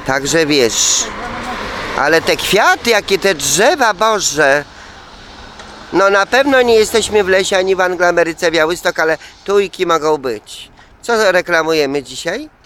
Także wiesz, ale te kwiaty, jakie te drzewa, Boże. No na pewno nie jesteśmy w lesie ani w Angloameryce, Białystok, ale tujki mogą być. Co reklamujemy dzisiaj?